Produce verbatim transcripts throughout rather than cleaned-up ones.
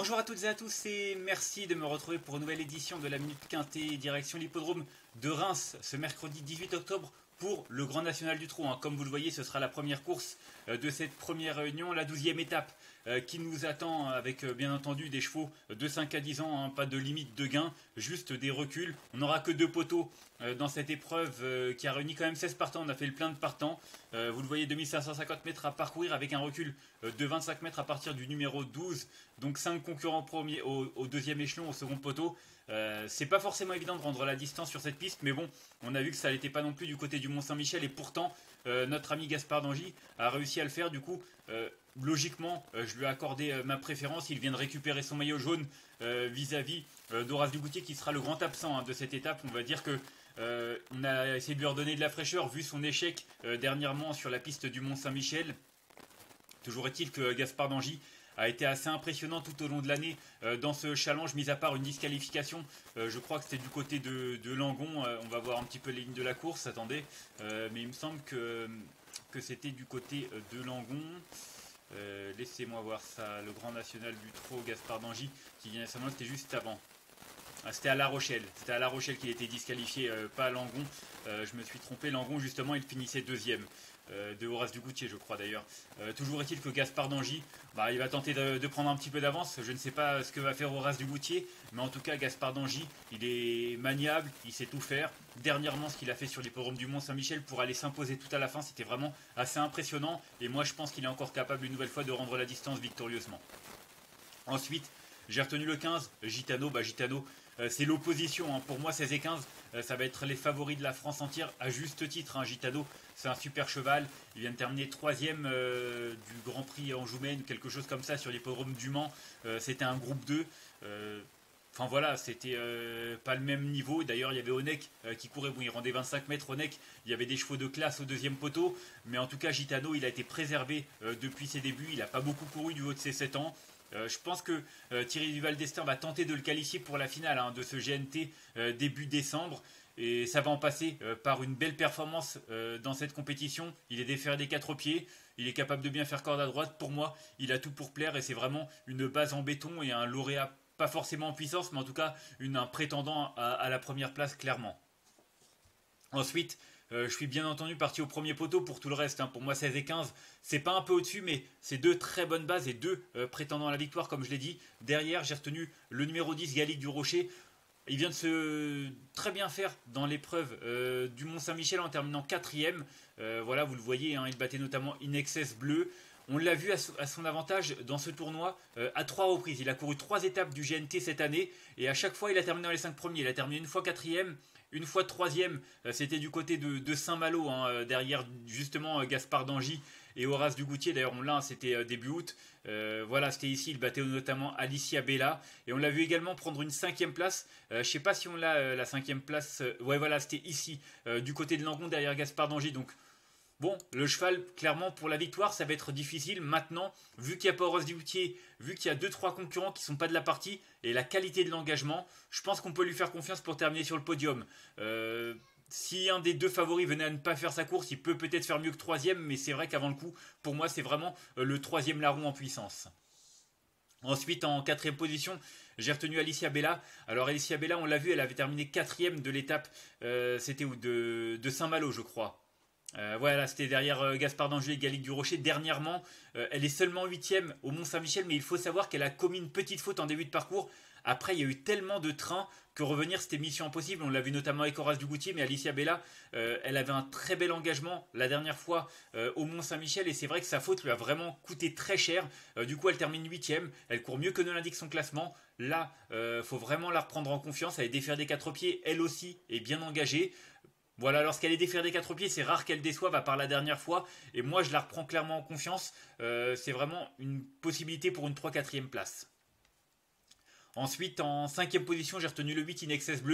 Bonjour à toutes et à tous et merci de me retrouver pour une nouvelle édition de la Minute Quintée, direction l'hippodrome de Reims ce mercredi dix-huit octobre pour le Grand National du Trot. Comme vous le voyez, ce sera la première course de cette première réunion, la douzième étape qui nous attend avec bien entendu des chevaux de cinq à dix ans, hein, pas de limite de gain, juste des reculs. On n'aura que deux poteaux dans cette épreuve qui a réuni quand même seize partants, on a fait le plein de partants. Vous le voyez, deux mille cinq cent cinquante mètres à parcourir avec un recul de vingt-cinq mètres à partir du numéro douze, donc cinq concurrents premier, au, au deuxième échelon, au second poteau. Euh, c'est pas forcément évident de rendre la distance sur cette piste, mais bon, on a vu que ça n'était pas non plus du côté du Mont-Saint-Michel, et pourtant euh, notre ami Gaspard d'Angy a réussi à le faire. Du coup, euh, logiquement, euh, je lui ai accordé euh, ma préférence. Il vient de récupérer son maillot jaune euh, vis-à-vis euh, d'Horace Dugoutier, qui sera le grand absent hein, de cette étape. On va dire que euh, on a essayé de lui redonner de la fraîcheur vu son échec euh, dernièrement sur la piste du Mont-Saint-Michel. Toujours est-il que Gaspard d'Angy a été assez impressionnant tout au long de l'année euh, dans ce challenge, mis à part une disqualification. Euh, je crois que c'était du côté de, de Langon. Euh, on va voir un petit peu les lignes de la course, attendez. Euh, mais il me semble que, que c'était du côté de Langon. Euh, Laissez-moi voir ça. Le Grand National du Trot, Gaspard d'Angy, qui vient récemment, c'était juste avant. Ah, c'était à La Rochelle. C'était à La Rochelle qu'il était disqualifié, euh, pas à Langon. Euh, je me suis trompé. Langon, justement, il finissait deuxième. Euh, de Horace Dugoutier, je crois d'ailleurs. Euh, toujours est-il que Gaspard d'Angy, bah, il va tenter de, de prendre un petit peu d'avance. Je ne sais pas ce que va faire Horace Dugoutier, mais en tout cas, Gaspard d'Angy, il est maniable, il sait tout faire. Dernièrement, ce qu'il a fait sur l'hippodrome du Mont-Saint-Michel pour aller s'imposer tout à la fin, c'était vraiment assez impressionnant. Et moi, je pense qu'il est encore capable une nouvelle fois de rendre la distance victorieusement. Ensuite, j'ai retenu le quinze, Gitano. Bah, Gitano, euh, c'est l'opposition. Hein. Pour moi, seize et quinze, euh, ça va être les favoris de la France entière, à juste titre. Hein. Gitano, c'est un super cheval. Il vient de terminer troisième euh, du Grand Prix Anjoumen, quelque chose comme ça, sur l'hippodrome du Mans. Euh, c'était un groupe deux. Euh, Enfin voilà, c'était euh, pas le même niveau. D'ailleurs, il y avait Onek euh, qui courait. Bon, il rendait vingt-cinq mètres. Onek, il y avait des chevaux de classe au deuxième poteau. Mais en tout cas, Gitano, il a été préservé euh, depuis ses débuts. Il n'a pas beaucoup couru du haut de ses sept ans. Euh, je pense que euh, Thierry Duval d'Estaing va tenter de le qualifier pour la finale hein, de ce G N T euh, début décembre. Et ça va en passer euh, par une belle performance euh, dans cette compétition. Il est déféré des quatre pieds. Il est capable de bien faire corde à droite. Pour moi, il a tout pour plaire. Et c'est vraiment une base en béton et un lauréat, pas forcément en puissance, mais en tout cas une, un prétendant à, à la première place clairement. Ensuite, euh, je suis bien entendu parti au premier poteau pour tout le reste. Hein. Pour moi, seize et quinze, c'est pas un peu au-dessus, mais c'est deux très bonnes bases et deux euh, prétendants à la victoire, comme je l'ai dit. Derrière, j'ai retenu le numéro dix, Gallic du Rocher. Il vient de se très bien faire dans l'épreuve euh, du Mont-Saint-Michel en terminant quatrième. Euh, voilà, vous le voyez, hein, il battait notamment In Excess Bleu. On l'a vu à son avantage dans ce tournoi euh, à trois reprises. Il a couru trois étapes du G N T cette année et à chaque fois il a terminé dans les cinq premiers. Il a terminé une fois quatrième, une fois troisième. Euh, C'était du côté de, de Saint-Malo, hein, derrière justement euh, Gaspard d'Angy et Horace Dugoutier. D'ailleurs on l'a, c'était euh, début août. Euh, voilà, c'était ici. Il battait notamment Alicia Bella et on l'a vu également prendre une cinquième place. Euh, je ne sais pas si on l'a euh, la cinquième place. Euh, ouais voilà, c'était ici euh, du côté de Langon derrière Gaspard d'Angy. Donc bon, le cheval, clairement, pour la victoire, ça va être difficile. Maintenant, vu qu'il n'y a pas Horace Dugoutier, vu qu'il y a deux trois concurrents qui ne sont pas de la partie, et la qualité de l'engagement, je pense qu'on peut lui faire confiance pour terminer sur le podium. Euh, si un des deux favoris venait à ne pas faire sa course, il peut peut-être faire mieux que troisième, mais c'est vrai qu'avant le coup, pour moi, c'est vraiment le troisième larron en puissance. Ensuite, en quatrième position, j'ai retenu Alicia Bella. Alors Alicia Bella, on l'a vu, elle avait terminé quatrième de l'étape, euh, c'était où de, de Saint-Malo, je crois. Euh, voilà, c'était derrière euh, Gaspard d'Angy et Gallic du Rocher. Dernièrement, euh, elle est seulement huitième au Mont-Saint-Michel, mais il faut savoir qu'elle a commis une petite faute en début de parcours. Après, il y a eu tellement de trains que revenir, c'était mission impossible. On l'a vu notamment avec Horace Dugoutier, mais Alicia Bella, euh, elle avait un très bel engagement la dernière fois euh, au Mont-Saint-Michel, et c'est vrai que sa faute lui a vraiment coûté très cher. Euh, du coup, elle termine huitième. Elle court mieux que ne l'indique son classement. Là, il euh, faut vraiment la reprendre en confiance. Elle est défaire des quatre pieds, elle aussi est bien engagée. Voilà, lorsqu'elle est défaire des quatre pieds, c'est rare qu'elle déçoive à part la dernière fois. Et moi, je la reprends clairement en confiance. Euh, c'est vraiment une possibilité pour une trois quatrième place. Ensuite, en cinquième position, j'ai retenu le huit In Excess Bleu.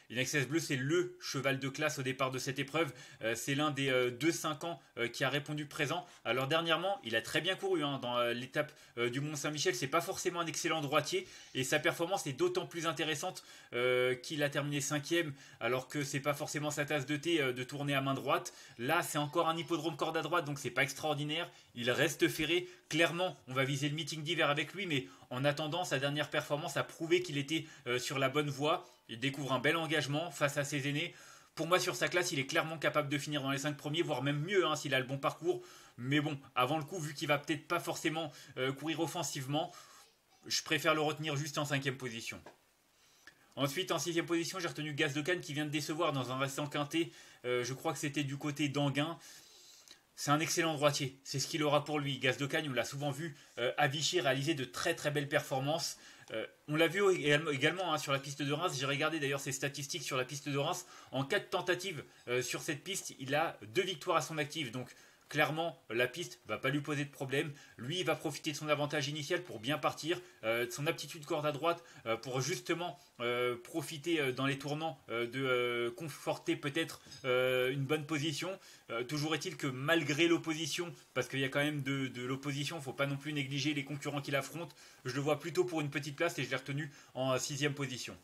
In Excess Bleu, c'est le cheval de classe au départ de cette épreuve. Euh, c'est l'un des euh, deux cinq ans euh, qui a répondu présent. Alors dernièrement, il a très bien couru hein, dans euh, l'étape euh, du Mont-Saint-Michel. C'est pas forcément un excellent droitier et sa performance est d'autant plus intéressante euh, qu'il a terminé cinquième alors que c'est pas forcément sa tasse de thé euh, de tourner à main droite. Là, c'est encore un hippodrome corde à droite, donc c'est pas extraordinaire. Il reste ferré. Clairement, on va viser le meeting d'hiver avec lui, mais en attendant, sa dernière performance a prouvé qu'il était euh, sur la bonne voie. Il découvre un bel engagement face à ses aînés. Pour moi, sur sa classe, il est clairement capable de finir dans les cinq premiers, voire même mieux hein, s'il a le bon parcours. Mais bon, avant le coup, vu qu'il va peut-être pas forcément euh, courir offensivement, je préfère le retenir juste en cinquième position. Ensuite, en sixième position, j'ai retenu Gaz de Cannes qui vient de décevoir dans un récent quintet. Euh, je crois que c'était du côté d'Anguin. C'est un excellent droitier, c'est ce qu'il aura pour lui. Gaz de Cannes, on l'a souvent vu euh, à Vichy réaliser de très très belles performances. Euh, on l'a vu également hein, sur la piste de Reims. J'ai regardé d'ailleurs ses statistiques sur la piste de Reims. En quatre tentatives euh, sur cette piste, il a deux victoires à son actif. Donc clairement, la piste va pas lui poser de problème. Lui, il va profiter de son avantage initial pour bien partir, euh, de son aptitude corde à droite euh, pour justement euh, profiter euh, dans les tournants euh, de euh, conforter peut-être euh, une bonne position. Euh, toujours est-il que malgré l'opposition, parce qu'il y a quand même de, de l'opposition, il ne faut pas non plus négliger les concurrents qu'il affronte, je le vois plutôt pour une petite place et je l'ai retenu en sixième position.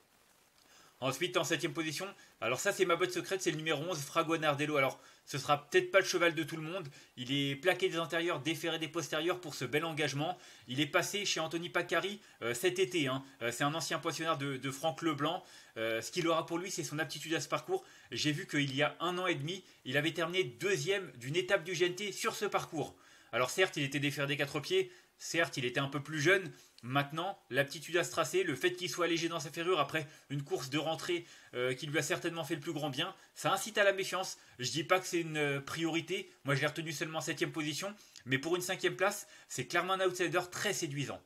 Ensuite, en septième position, alors ça c'est ma botte secrète, c'est le numéro onze, Fragonardello. Alors, ce sera peut-être pas le cheval de tout le monde. Il est plaqué des antérieurs, déféré des postérieurs pour ce bel engagement. Il est passé chez Anthony Pacari euh, cet été. Hein. Euh, c'est un ancien pensionnaire de, de Franck Leblanc. Euh, ce qu'il aura pour lui, c'est son aptitude à ce parcours. J'ai vu qu'il y a un an et demi, il avait terminé deuxième d'une étape du G N T sur ce parcours. Alors certes, il était déféré des quatre pieds. Certes, il était un peu plus jeune. Maintenant, l'aptitude à se tracer, le fait qu'il soit allégé dans sa ferrure après une course de rentrée euh, qui lui a certainement fait le plus grand bien, ça incite à la méfiance. Je dis pas que c'est une euh, priorité. Moi, je l'ai retenu seulement en septième position. Mais pour une cinquième place, c'est clairement un outsider très séduisant.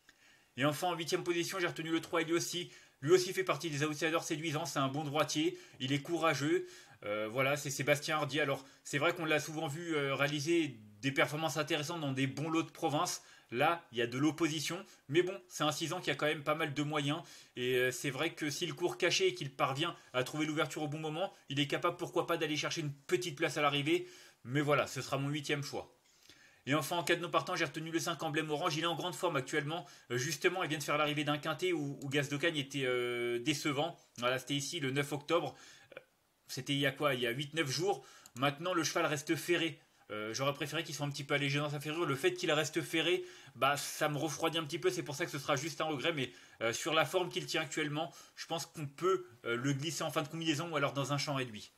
Et enfin, en huitième position, j'ai retenu le trois, Eliossi. Lui aussi fait partie des outsiders séduisants. C'est un bon droitier. Il est courageux. Euh, voilà, c'est Sébastien Hardy. Alors, c'est vrai qu'on l'a souvent vu euh, réaliser des performances intéressantes dans des bons lots de province. Là, il y a de l'opposition, mais bon, c'est un six ans qui a quand même pas mal de moyens, et euh, c'est vrai que s'il court caché et qu'il parvient à trouver l'ouverture au bon moment, il est capable, pourquoi pas, d'aller chercher une petite place à l'arrivée, mais voilà, ce sera mon huitième choix. Et enfin, en cas de non partant, j'ai retenu le cinq emblème orange, il est en grande forme actuellement, euh, justement, il vient de faire l'arrivée d'un quintet où, où Gaz de Cannes était euh, décevant, voilà, c'était ici le neuf octobre, c'était il y a quoi, il y a huit neuf jours, maintenant le cheval reste ferré. Euh, J'aurais préféré qu'il soit un petit peu allégé dans sa ferrure. Le fait qu'il reste ferré, bah, ça me refroidit un petit peu. C'est pour ça que ce sera juste un regret. Mais euh, sur la forme qu'il tient actuellement, je pense qu'on peut euh, le glisser en fin de combinaison ou alors dans un champ réduit.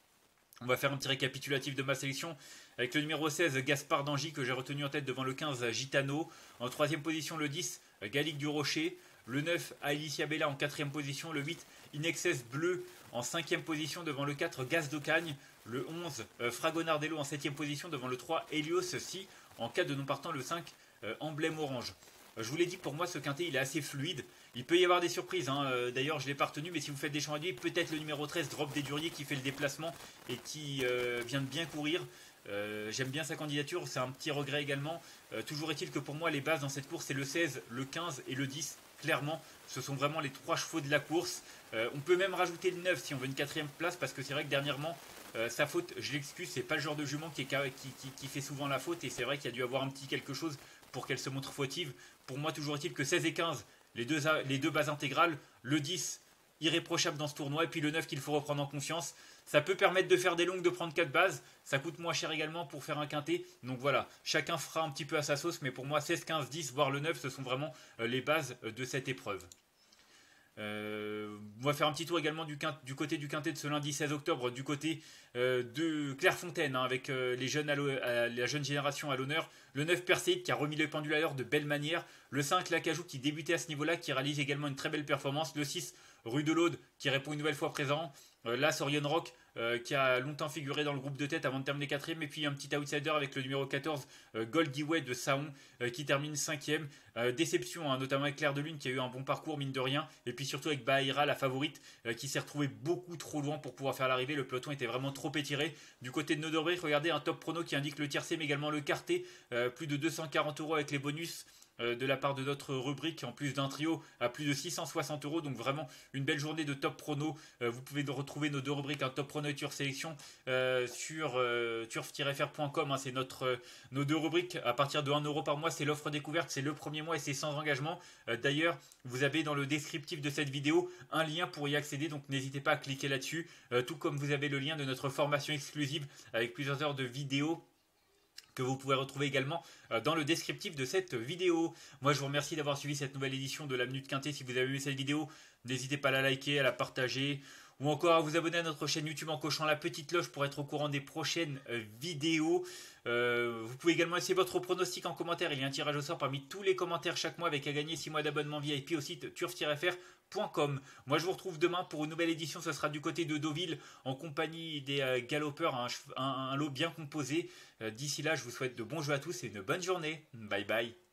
On va faire un petit récapitulatif de ma sélection avec le numéro seize, Gaspard d'Angy, que j'ai retenu en tête devant le quinze, Gitano. En troisième position, le dix, Gallic du Rocher. Le neuf, Alicia Bella en quatrième position. Le huit, In Excess Bleu en cinquième position devant le quatre, Gaz de Cagne. Le onze, euh, Fragonardello en septième position devant le trois, Helios si. En cas de non partant, le cinq, euh, Emblème Orange. Euh, je vous l'ai dit, pour moi, ce quintet, il est assez fluide. Il peut y avoir des surprises. Hein. Euh, D'ailleurs, je ne l'ai pas retenu, mais si vous faites des champs réduits, peut-être le numéro treize, Drop des Duriers, qui fait le déplacement et qui euh, vient de bien courir. Euh, J'aime bien sa candidature, c'est un petit regret également. Euh, toujours est-il que pour moi, les bases dans cette course, c'est le seize, le quinze et le dix. Clairement, ce sont vraiment les trois chevaux de la course. Euh, on peut même rajouter le neuf si on veut une quatrième place, parce que c'est vrai que dernièrement, euh, sa faute, je l'excuse, c'est pas le genre de jument qui, est, qui, qui, qui fait souvent la faute, et c'est vrai qu'il y a dû avoir un petit quelque chose pour qu'elle se montre fautive. Pour moi, toujours est-il que seize et quinze, les deux, les deux bases intégrales, le dix, irréprochable dans ce tournoi, et puis le neuf qu'il faut reprendre en confiance. Ça peut permettre de faire des longues, de prendre quatre bases, ça coûte moins cher également pour faire un quintet, donc voilà, chacun fera un petit peu à sa sauce, mais pour moi seize, quinze, dix, voire le neuf, ce sont vraiment les bases de cette épreuve. Euh, on va faire un petit tour également du, quint, du côté du quintet de ce lundi seize octobre, du côté euh, de Clairefontaine, hein, avec euh, les jeunes à à la jeune génération à l'honneur. Le neuf Perséide qui a remis le pendule à l'heure de belle manière. Le cinq Lacajou qui débutait à ce niveau-là, qui réalise également une très belle performance. Le six Rue de l'Aude qui répond une nouvelle fois présent. Euh, là, Sorion Rock euh, qui a longtemps figuré dans le groupe de tête avant de terminer quatrième. Et puis un petit outsider avec le numéro quatorze, euh, Goldie Way de Saon euh, qui termine cinquième. Euh, déception, hein, notamment avec Claire de Lune qui a eu un bon parcours, mine de rien. Et puis surtout avec Bahira, la favorite, euh, qui s'est retrouvée beaucoup trop loin pour pouvoir faire l'arrivée. Le peloton était vraiment trop étiré. Du côté de Nodorbrecht, regardez un top prono qui indique le tiercé, mais également le quarté. Euh, plus de deux cent quarante euros avec les bonus. euh, de la part de notre rubrique, en plus d'un trio à plus de six cent soixante euros. Donc vraiment une belle journée de top prono. Euh, vous pouvez retrouver nos deux rubriques, un top prono et turf sélection euh, sur euh, turf tiret f r point com. Hein, c'est notre, euh, nos deux rubriques à partir de un euro par mois. C'est l'offre découverte, c'est le premier mois et c'est sans engagement. Euh, D'ailleurs, vous avez dans le descriptif de cette vidéo un lien pour y accéder. Donc n'hésitez pas à cliquer là-dessus. Euh, tout comme vous avez le lien de notre formation exclusive avec plusieurs heures de vidéos que vous pouvez retrouver également dans le descriptif de cette vidéo. Moi, je vous remercie d'avoir suivi cette nouvelle édition de la Minute Quintée. Si vous avez aimé cette vidéo, n'hésitez pas à la liker, à la partager, ou encore à vous abonner à notre chaîne YouTube en cochant la petite cloche pour être au courant des prochaines vidéos. Euh, vous pouvez également laisser votre pronostic en commentaire. Il y a un tirage au sort parmi tous les commentaires chaque mois avec à gagner six mois d'abonnement V I P au site turf tiret f r point com. Moi, je vous retrouve demain pour une nouvelle édition. Ce sera du côté de Deauville en compagnie des euh, galopeurs, un, un, un lot bien composé. Euh, D'ici là, je vous souhaite de bons jeux à tous et une bonne journée. Bye bye.